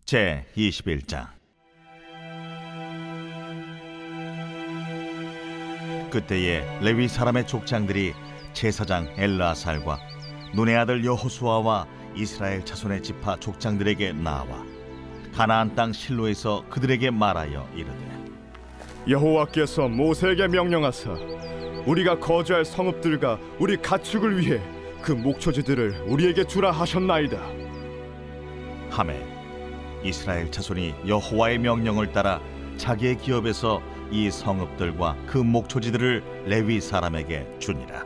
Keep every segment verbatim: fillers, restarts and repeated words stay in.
제이십일 장. 그때에 레위 사람의 족장들이 제사장 엘르아살과 눈의 아들 여호수아와 이스라엘 자손의 지파 족장들에게 나와 가나안 땅 실로에서 그들에게 말하여 이르되, 여호와께서 모세에게 명령하사 우리가 거주할 성읍들과 우리 가축을 위해 그 목초지들을 우리에게 주라 하셨나이다 하매 이스라엘 자손이 여호와의 명령을 따라 자기의 기업에서 이 성읍들과 그 목초지들을 레위 사람에게 주니라.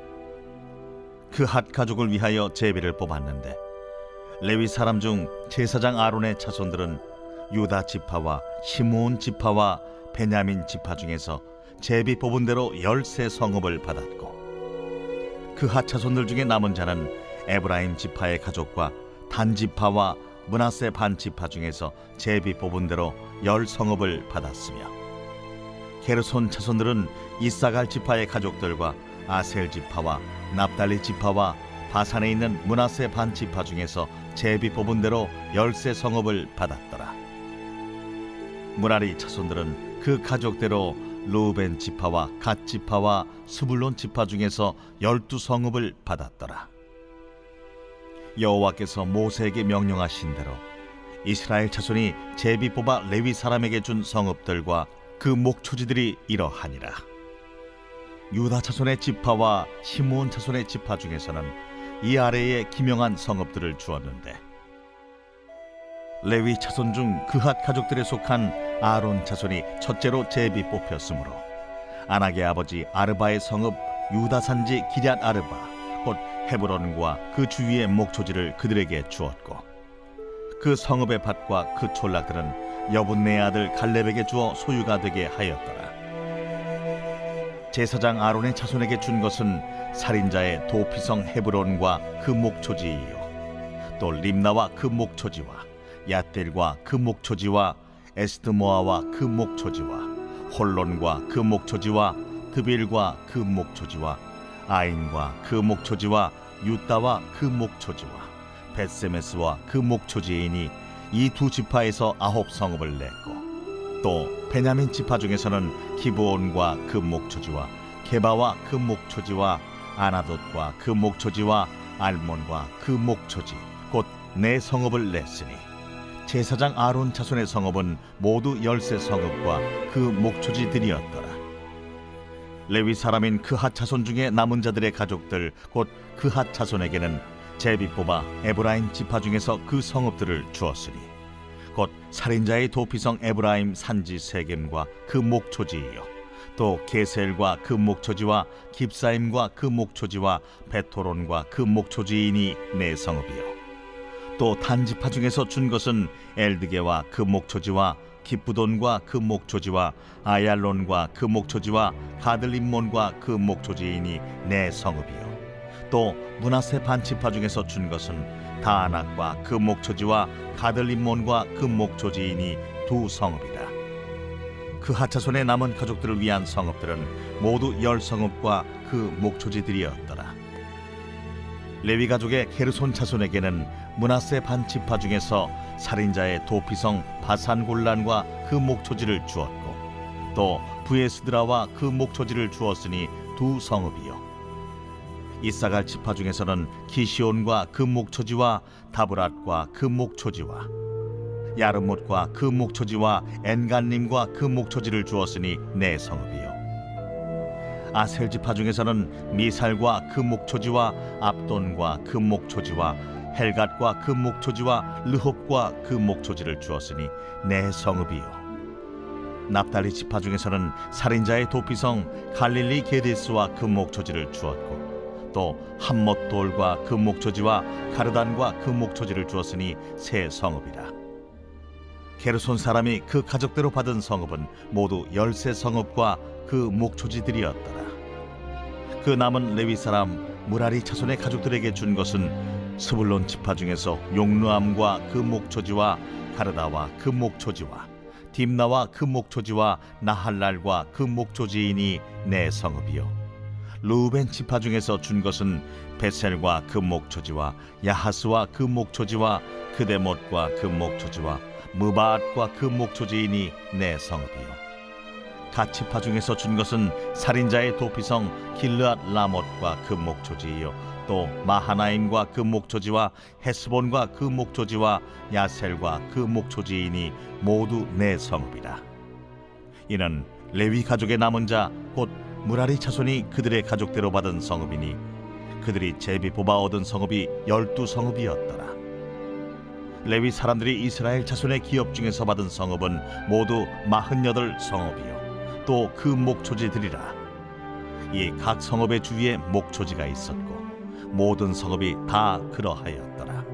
그핫 가족을 위하여 제비를 뽑았는데 레위 사람 중 제사장 아론의 자손들은 유다 지파와 시므온 지파와 베냐민 지파 중에서 제비 뽑은 대로 열세 성읍을 받았고, 그핫 자손들 중에 남은 자는 에브라임 지파의 가족과 단 지파와 므낫세 반 지파 중에서 제비 뽑은 대로 열 성읍을 받았으며, 게르손 자손들은 이사갈 지파의 가족들과 아셀 지파와 납달리 지파와 바산에 있는 므낫세 반 지파 중에서 제비 뽑은 대로 열세 성읍을 받았더라. 무라리 자손들은 그 가족대로 르우벤 지파와 갓 지파와 스불론 지파 중에서 열두 성읍을 받았더라. 여호와께서 모세에게 명령하신 대로 이스라엘 자손이 제비 뽑아 레위 사람에게 준 성읍들과 그 목초지들이 이러하니라. 유다 자손의 지파와 시므온 자손의 지파 중에서는 이 아래에 기명한 성읍들을 주었는데, 레위 자손 중 그핫 가족들에 속한 아론 자손이 첫째로 제비 뽑혔으므로 아낙의 아버지 아르바의 성읍 유다 산지 기럇 아르바 곧 헤브론과 그 주위의 목초지를 그들에게 주었고, 그 성읍의 밭과 그 촌락들은 여분네의 아들 갈렙에게 주어 소유가 되게 하였더라. 제사장 아론의 자손에게 준 것은 살인자의 도피성 헤브론과 그 목초지이요, 또 림나와 그 목초지와 얏델과 그 목초지와 에스드모아와 그 목초지와 홀론과 그 목초지와 드빌과 그 목초지와 아인과 그 목초지와 유다와 그 목초지와 벳세메스와 그 목초지이니 이 두 지파에서 아홉 성읍을 냈고, 또 베냐민 지파 중에서는 기브온과 그 목초지와 게바와 그 목초지와 아나돗과 그 목초지와 알몬과 그 목초지 곧 네 성읍을 냈으니, 제사장 아론 자손의 성읍은 모두 열세 성읍과 그 목초지들이었더라. 레위 사람인 그핫 자손 중에 남은 자들의 가족들 곧 그핫 자손에게는 제비 뽑아 에브라임 지파 중에서 그 성읍들을 주었으니, 곧 살인자의 도피성 에브라임 산지 세겜과 그 목초지이요, 또 게셀과 그 목초지와 깁사임과 그 목초지와 베토론과 그 목초지이니 네 성읍이요, 또 단지파 중에서 준 것은 엘드게와 그 목초지와 기쁘돈과 그 목초지와 아얄론과 그 목초지와 가들림몬과 그 목초지이니 네 성읍이요, 또 므낫세 반지파 중에서 준 것은 다안악과 그 목초지와 가들림몬과 그 목초지이니 두 성읍이라. 그핫 자손의 남은 가족들을 위한 성읍들은 모두 열 성읍과 그 목초지들이었더라. 레위 가족의 게르손 자손에게는 므낫세 반 지파 중에서 살인자의 도피성 바산골란과 그 목초지를 주었고, 또 부에스드라와 그 목초지를 주었으니 두 성읍이요, 이사갈 지파 중에서는 기시온과 그 목초지와 다브랏과 그 목초지와 야르못과 그 목초지와 엔간림과 그 목초지를 주었으니 네 성읍이요, 아셀 지파 중에서는 미살과 그 목초지와 압돈과 그 목초지와 헬갓과 그 목초지와 르홉과 그 목초지를 주었으니 네 성읍이요, 납달리 지파 중에서는 살인자의 도피성 갈릴리 게데스와 그 목초지를 주었고, 또 함못돌과 그 목초지와 가르단과 그 목초지를 주었으니 세 성읍이라. 게르손 사람이 그 가족대로 받은 성읍은 모두 열세 성읍과 그 목초지들이었더라. 그 남은 레위 사람 무라리 자손의 가족들에게 준 것은 스불론 지파 중에서 용르암과 그 목초지와 가르다와 그 목초지와 딥나와 그 목초지와 나할랄과 그 목초지이니 네 성읍이요, 르우벤 지파 중에서 준 것은 베셀과 그 목초지와 야하스와 그 목초지와 그데못과 그 목초지와 무바앗과 그 목초지이니 내 성읍이요. 갓 지파 중에서 준 것은 살인자의 도피성 길르앗 라못과 그 목초지이요, 또 마하나임과 그 목초지와 헤스본과 그 목초지와 야셀과 그 목초지이니 모두 내 성읍이라. 이는 레위 가족의 남은 자 곧 무라리 자손이 그들의 가족대로 받은 성읍이니 그들이 제비 뽑아 얻은 성읍이 열두 성읍이었더라. 레위 사람들이 이스라엘 자손의 기업 중에서 받은 성읍은 모두 마흔여덟 성읍이요, 또 그 목초지들이라. 이 각 성읍의 주위에 목초지가 있었고 모든 성읍이 다 그러하였더라.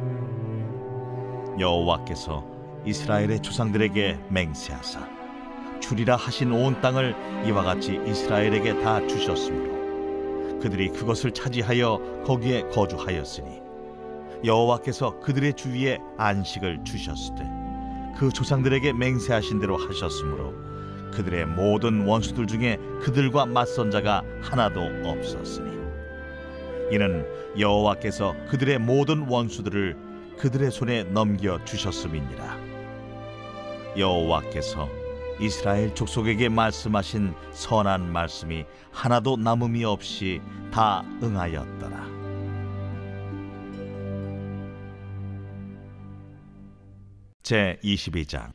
여호와께서 이스라엘의 조상들에게 맹세하사 주리라 하신 온 땅을 이와 같이 이스라엘에게 다 주셨으므로 그들이 그것을 차지하여 거기에 거주하였으니 여호와께서 그들의 주위에 안식을 주셨을 때 그 조상들에게 맹세하신 대로 하셨으므로 그들의 모든 원수들 중에 그들과 맞선 자가 하나도 없었으니 이는 여호와께서 그들의 모든 원수들을 그들의 손에 넘겨 주셨음이니라. 여호와께서 이스라엘 족속에게 말씀하신 선한 말씀이 하나도 남음이 없이 다 응하였더라. 제이십이 장.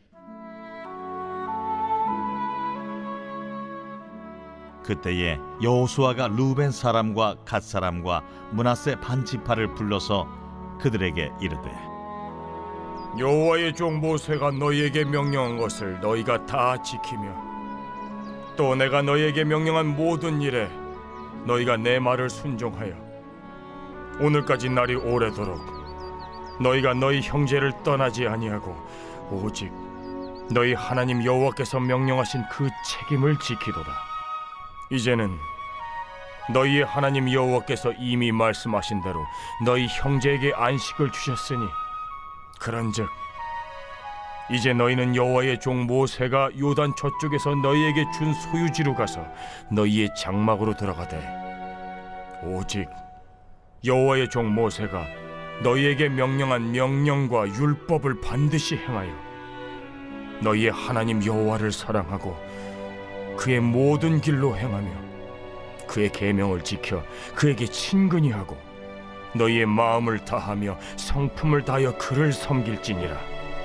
그때에 여호수아가 르우벤 사람과 갓 사람과 므낫세 반 지파를 불러서 그들에게 이르되, 여호와의 종 모세가 너희에게 명령한 것을 너희가 다 지키며 또 내가 너희에게 명령한 모든 일에 너희가 내 말을 순종하여 오늘까지 날이 오래도록 너희가 너희 형제를 떠나지 아니하고 오직 너희 하나님 여호와께서 명령하신 그 책임을 지키도다. 이제는 너희의 하나님 여호와께서 이미 말씀하신 대로 너희 형제에게 안식을 주셨으니 그런즉 이제 너희는 여호와의 종 모세가 요단 저쪽에서 너희에게 준 소유지로 가서 너희의 장막으로 들어가되 오직 여호와의 종 모세가 너희에게 명령한 명령과 율법을 반드시 행하여 너희의 하나님 여호와를 사랑하고 그의 모든 길로 행하며 그의 계명을 지켜 그에게 친근히 하고 너희의 마음을 다하며 성품을 다하여 그를 섬길지니라.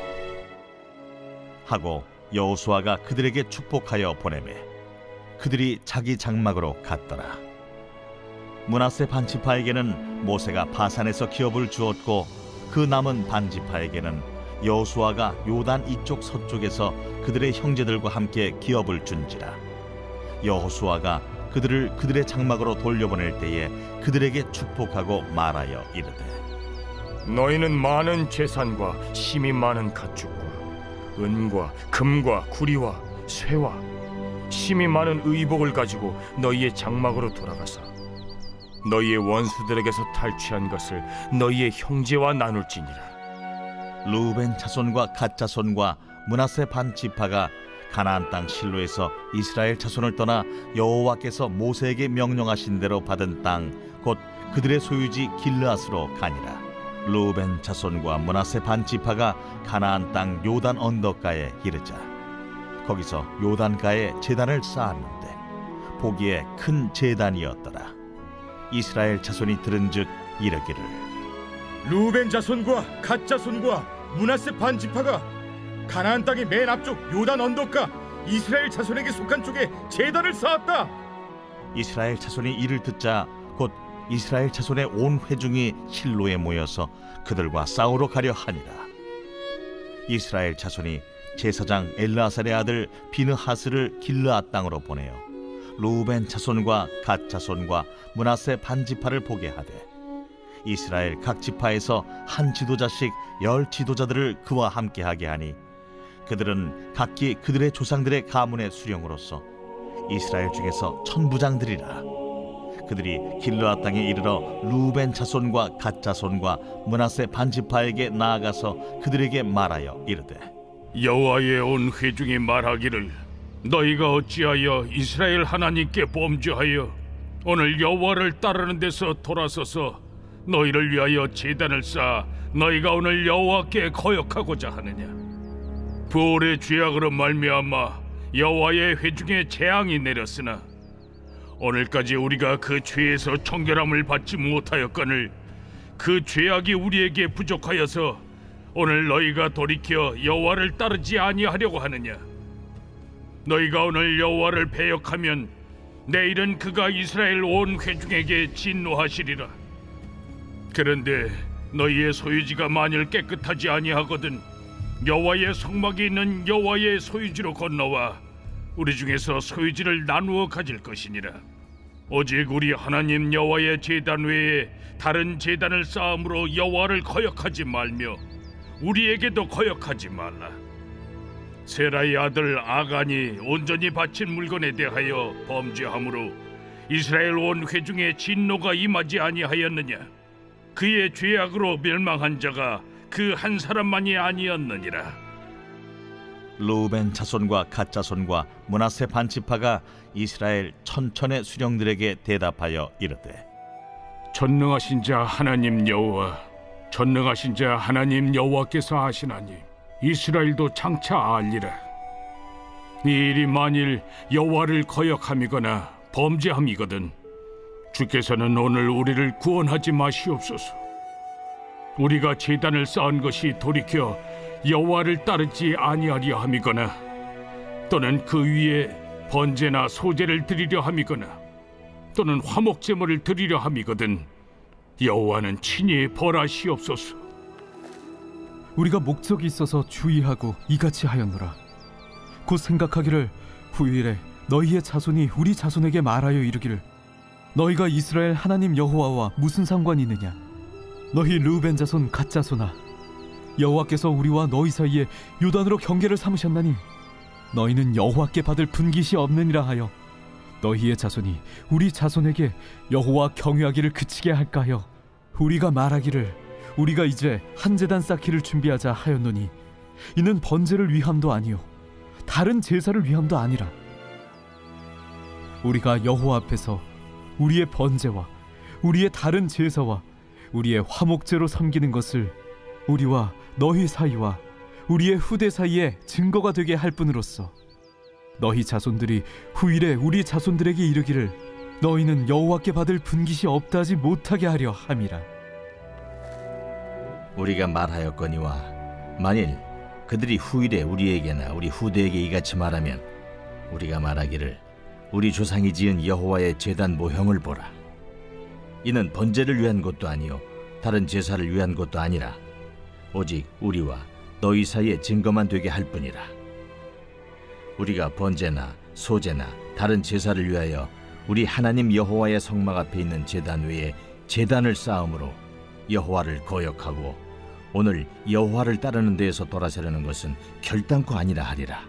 하고 여호수아가 그들에게 축복하여 보내매 그들이 자기 장막으로 갔더라. 므낫세 반 지파에게는 모세가 바산에서 기업을 주었고 그 남은 반 지파에게는 여호수아가 요단 이쪽 서쪽에서 그들의 형제들과 함께 기업을 준지라. 여호수아가 그들을 그들의 장막으로 돌려보낼 때에 그들에게 축복하고 말하여 이르되, 너희는 많은 재산과 힘이 많은 가축과 은과 금과 구리와 쇠와 힘이 많은 의복을 가지고 너희의 장막으로 돌아가서 너희의 원수들에게서 탈취한 것을 너희의 형제와 나눌지니라. 르우벤 자손과 갓 자손과 므낫세 반 지파가 가나안 땅 실로에서 이스라엘 자손을 떠나 여호와께서 모세에게 명령하신 대로 받은 땅 곧 그들의 소유지 길르앗으로 가니라. 르우벤 자손과 므낫세 반 지파가 가나안 땅 요단 언덕가에 이르자 거기서 요단가에 제단을 쌓았는데 보기에 큰 제단이었더라. 이스라엘 자손이 들은즉 이르기를, 르우벤 자손과 갓 자손과 므낫세 반 지파가 가나안 땅의 맨 앞쪽 요단 언덕가 이스라엘 자손에게 속한 쪽에 제단을 쌓았다. 이스라엘 자손이 이를 듣자 곧 이스라엘 자손의 온 회중이 실로에 모여서 그들과 싸우러 가려 하니라. 이스라엘 자손이 제사장 엘르아살의 아들 비느하스를 길르앗 땅으로 보내어 르우벤 자손과 갓 자손과 므낫세 반 지파를 보게 하되 이스라엘 각 지파에서 한 지도자씩 열 지도자들을 그와 함께하게 하니 그들은 각기 그들의 조상들의 가문의 수령으로서 이스라엘 중에서 천부장들이라. 그들이 길르앗 땅에 이르러 르우벤 자손과 갓 자손과 므낫세 반 지파에게 나아가서 그들에게 말하여 이르되, 여호와의 온 회중이 말하기를 너희가 어찌하여 이스라엘 하나님께 범죄하여 오늘 여호와를 따르는 데서 돌아서서 너희를 위하여 제단을 쌓아 너희가 오늘 여호와께 거역하고자 하느냐? 부올의 죄악으로 말미암아 여호와의 회중에 재앙이 내렸으나 오늘까지 우리가 그 죄에서 청결함을 받지 못하였거늘 그 죄악이 우리에게 부족하여서 오늘 너희가 돌이켜 여호와를 따르지 아니하려고 하느냐? 너희가 오늘 여호와를 배역하면 내일은 그가 이스라엘 온 회중에게 진노하시리라. 그런데 너희의 소유지가 만일 깨끗하지 아니하거든 여호와의 성막이 있는 여호와의 소유지로 건너와 우리 중에서 소유지를 나누어 가질 것이니라. 오직 우리 하나님 여호와의 제단 외에 다른 제단을 쌓음으로 여호와를 거역하지 말며 우리에게도 거역하지 말라. 세라의 아들 아간이 온전히 바친 물건에 대하여 범죄함으로 이스라엘 온 회중에 진노가 임하지 아니하였느냐? 그의 죄악으로 멸망한 자가 그 한 사람만이 아니었느니라. 루벤 자손과 갓 자손과 므낫세 반 지파가 이스라엘 천천의 수령들에게 대답하여 이르되, 전능하신 자 하나님 여호와, 전능하신 자 하나님 여호와께서 하시나니 이스라엘도 장차 알리라. 이 일이 만일 여호와를 거역함이거나 범죄함이거든 주께서는 오늘 우리를 구원하지 마시옵소서. 우리가 제단을 쌓은 것이 돌이켜 여호와를 따르지 아니하려 함이거나 또는 그 위에 번제나 소제를 드리려 함이거나 또는 화목 제물을 드리려 함이거든 여호와는 친히 벌하시옵소서. 우리가 목적이 있어서 주의하고 이같이 하였노라. 곧 생각하기를 후일에 너희의 자손이 우리 자손에게 말하여 이르기를 너희가 이스라엘 하나님 여호와와 무슨 상관이 있느냐? 너희 르우벤 자손 갓 자손아, 여호와께서 우리와 너희 사이에 요단으로 경계를 삼으셨나니 너희는 여호와께 받을 분깃이 없느니라 하여 너희의 자손이 우리 자손에게 여호와 경유하기를 그치게 할까 하여 우리가 말하기를 우리가 이제 한 제단 쌓기를 준비하자 하였노니 이는 번제를 위함도 아니요 다른 제사를 위함도 아니라 우리가 여호와 앞에서 우리의 번제와 우리의 다른 제사와 우리의 화목제로 섬기는 것을 우리와 너희 사이와 우리의 후대 사이에 증거가 되게 할 뿐으로써 너희 자손들이 후일에 우리 자손들에게 이르기를 너희는 여호와께 받을 분깃이 없다 하지 못하게 하려 함이라. 우리가 말하였거니와 만일 그들이 후일에 우리에게나 우리 후대에게 이같이 말하면 우리가 말하기를 우리 조상이 지은 여호와의 제단 모형을 보라. 이는 번제를 위한 것도 아니요 다른 제사를 위한 것도 아니라 오직 우리와 너희 사이에 증거만 되게 할 뿐이라. 우리가 번제나 소제나 다른 제사를 위하여 우리 하나님 여호와의 성막 앞에 있는 제단 외에 제단을 쌓음으로 여호와를 거역하고 오늘 여호와를 따르는 데에서 돌아서려는 것은 결단코 아니라 하리라.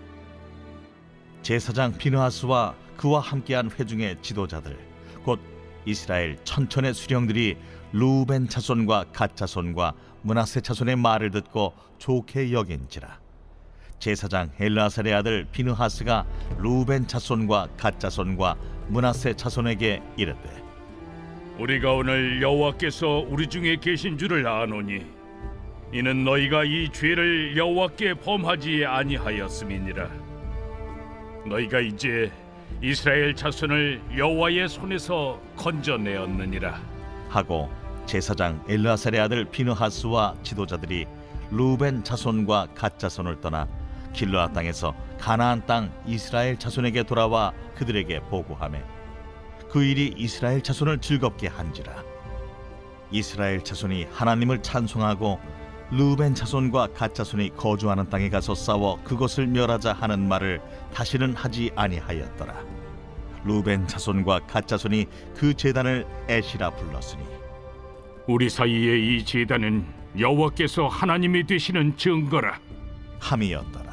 제사장 비느하스와 그와 함께한 회중의 지도자들 곧 이스라엘 천천의 수령들이 루벤 자손과 갓 자손과 므낫세 자손의 말을 듣고 좋게 여긴지라. 제사장 엘르아살의 아들 비느하스가 루벤 자손과 갓 자손과 므낫세 자손에게 이르되, 우리가 오늘 여호와께서 우리 중에 계신 줄을 아노니 이는 너희가 이 죄를 여호와께 범하지 아니하였음이니라. 너희가 이제 이스라엘 자손을 여호와의 손에서 건져내었느니라 하고 제사장 엘르아살의 아들 비느하스와 지도자들이 루벤 자손과 갓 자손을 떠나 길르앗 땅에서 가나안 땅 이스라엘 자손에게 돌아와 그들에게 보고하매 그 일이 이스라엘 자손을 즐겁게 한지라. 이스라엘 자손이 하나님을 찬송하고 르우벤 자손과 갓 자손이 거주하는 땅에 가서 싸워 그것을 멸하자 하는 말을 다시는 하지 아니하였더라. 르우벤 자손과 갓 자손이 그 제단을 에시라 불렀으니 우리 사이에 이 제단은 여호와께서 하나님이 되시는 증거라 함이었더라.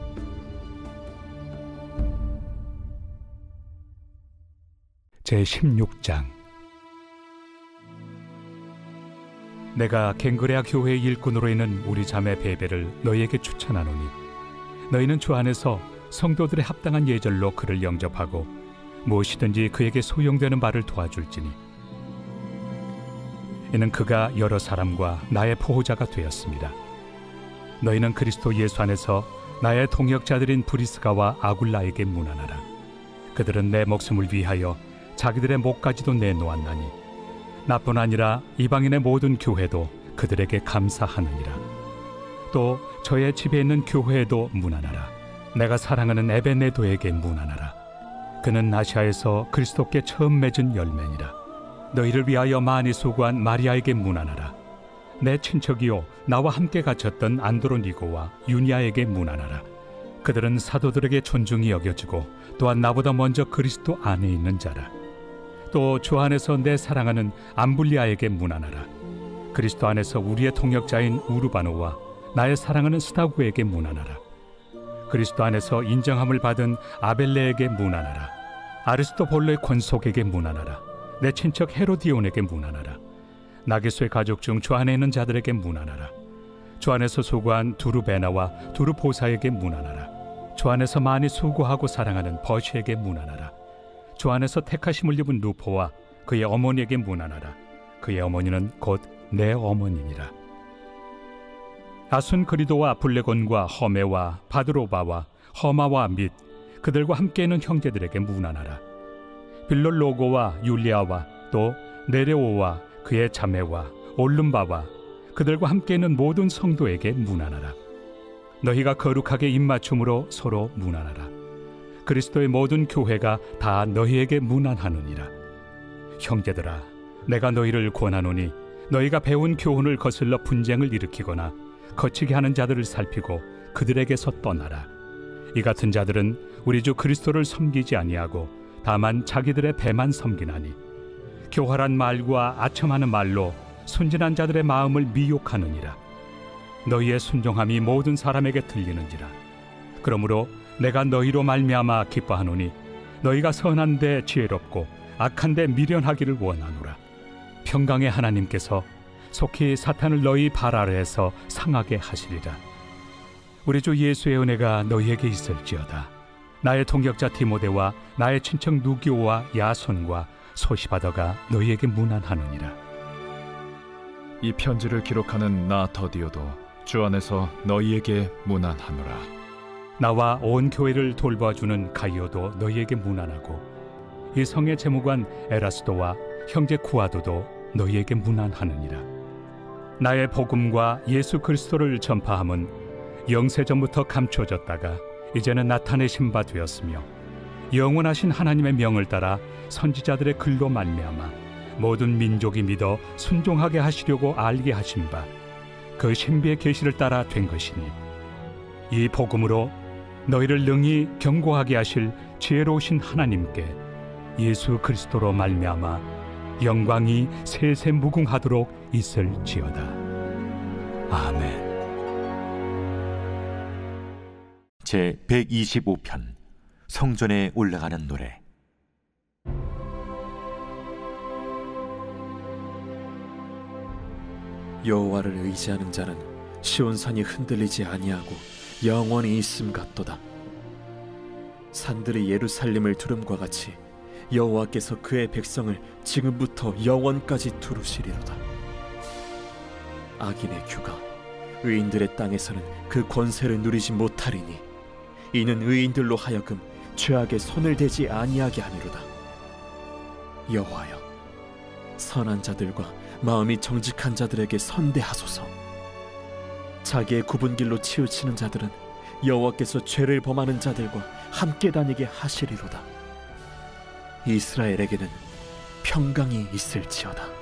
제십육 장. 내가 갱그레아 교회의 일꾼으로 있는 우리 자매 베베를 너희에게 추천하노니 너희는 주 안에서 성도들의 합당한 예절로 그를 영접하고 무엇이든지 그에게 소용되는 바를 도와줄지니 이는 그가 여러 사람과 나의 보호자가 되었습니다. 너희는 그리스도 예수 안에서 나의 동역자들인 브리스가와 아굴라에게 문안하라. 그들은 내 목숨을 위하여 자기들의 목까지도 내놓았나니 나뿐 아니라 이방인의 모든 교회도 그들에게 감사하느니라. 또 저의 집에 있는 교회에도 문안하라. 내가 사랑하는 에베네도에게 문안하라. 그는 아시아에서 그리스도께 처음 맺은 열매니라. 너희를 위하여 많이 수고한 마리아에게 문안하라. 내 친척이요 나와 함께 갇혔던 안드로니고와 유니아에게 문안하라. 그들은 사도들에게 존중이 여겨지고 또한 나보다 먼저 그리스도 안에 있는 자라. 또 주 안에서 내 사랑하는 암블리아에게 문안하라. 그리스도 안에서 우리의 동역자인 우르바노와 나의 사랑하는 스타구에게 문안하라. 그리스도 안에서 인정함을 받은 아벨레에게 문안하라. 아리스토볼로의 권속에게 문안하라. 내 친척 헤로디온에게 문안하라. 나게소의 가족 중 주 안에 있는 자들에게 문안하라. 주 안에서 수고한 두루베나와 두루보사에게 문안하라. 주 안에서 많이 수고하고 사랑하는 버시에게 문안하라. 주 안에서 택하심을 입은 루포와 그의 어머니에게 문안하라. 그의 어머니는 곧 내 어머니니라. 아순그리도와 블레곤과 허메와 바드로바와 허마와 및 그들과 함께 있는 형제들에게 문안하라. 빌롤로고와 율리아와 또 네레오와 그의 자매와 올름바와 그들과 함께 있는 모든 성도에게 문안하라. 너희가 거룩하게 입맞춤으로 서로 문안하라. 그리스도의 모든 교회가 다 너희에게 문안하느니라. 형제들아, 내가 너희를 권하노니 너희가 배운 교훈을 거슬러 분쟁을 일으키거나 거치게 하는 자들을 살피고 그들에게서 떠나라. 이 같은 자들은 우리 주 그리스도를 섬기지 아니하고 다만 자기들의 배만 섬기나니 교활한 말과 아첨하는 말로 순진한 자들의 마음을 미혹하느니라. 너희의 순종함이 모든 사람에게 들리는지라. 그러므로 내가 너희로 말미암아 기뻐하노니 너희가 선한데 지혜롭고 악한데 미련하기를 원하노라. 평강의 하나님께서 속히 사탄을 너희 발 아래에서 상하게 하시리라. 우리 주 예수의 은혜가 너희에게 있을지어다. 나의 동역자 디모데와 나의 친척 누기오와 야손과 소시바더가 너희에게 문안하느니라. 이 편지를 기록하는 나 더디오도 주 안에서 너희에게 문안하노라. 나와 온 교회를 돌봐주는 가이오도 너희에게 문안하고 이 성의 재무관 에라스도와 형제 구아도도 너희에게 문안하느니라. 나의 복음과 예수 그리스도를 전파함은 영세전부터 감춰졌다가 이제는 나타내신 바 되었으며 영원하신 하나님의 명을 따라 선지자들의 글로 말미암아 모든 민족이 믿어 순종하게 하시려고 알게 하신 바 그 신비의 계시를 따라 된 것이니 이 복음으로 너희를 능히 경고하게 하실 지혜로우신 하나님께 예수 그리스도로 말미암아 영광이 세세 무궁하도록 있을지어다. 아멘. 제백이십오 편 성전에 올라가는 노래. 여호와를 의지하는 자는 시온산이 흔들리지 아니하고 영원히 있음 같도다. 산들이 예루살렘을 두름과 같이 여호와께서 그의 백성을 지금부터 영원까지 두루시리로다. 악인의 규가 의인들의 땅에서는 그 권세를 누리지 못하리니 이는 의인들로 하여금 죄악에 손을 대지 아니하게 하미로다. 여호와여, 선한 자들과 마음이 정직한 자들에게 선대하소서. 자기의 굽은 길로 치우치는 자들은 여호와께서 죄를 범하는 자들과 함께 다니게 하시리로다. 이스라엘에게는 평강이 있을지어다.